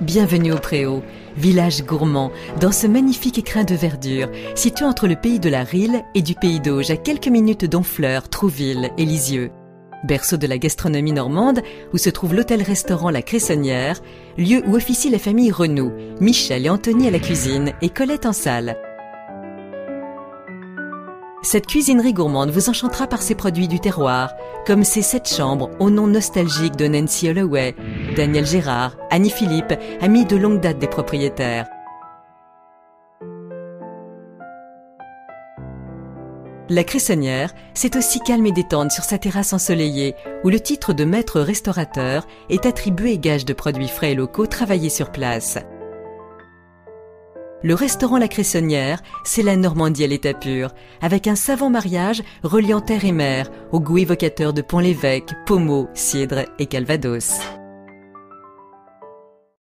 Bienvenue au Préau, village gourmand, dans ce magnifique écrin de verdure, situé entre le pays de la Rille et du pays d'Auge, à quelques minutes d'Honfleur, Trouville et Lisieux. Berceau de la gastronomie normande, où se trouve l'hôtel-restaurant La Cressonnière, lieu où officie la famille Renaud, Michel et Anthony à la cuisine et Colette en salle. Cette cuisinerie gourmande vous enchantera par ses produits du terroir, comme ses 7 chambres au nom nostalgique de Nancy Holloway, Daniel Gérard, Annie Philippe, amis de longue date des propriétaires. La Cressonnière, c'est aussi calme et détente sur sa terrasse ensoleillée, où le titre de maître restaurateur est attribué et gage de produits frais et locaux travaillés sur place. Le restaurant La Cressonnière, c'est la Normandie à l'état pur, avec un savant mariage reliant terre et mer, au goût évocateur de Pont-l'Évêque, Pommeau, Cidre et Calvados.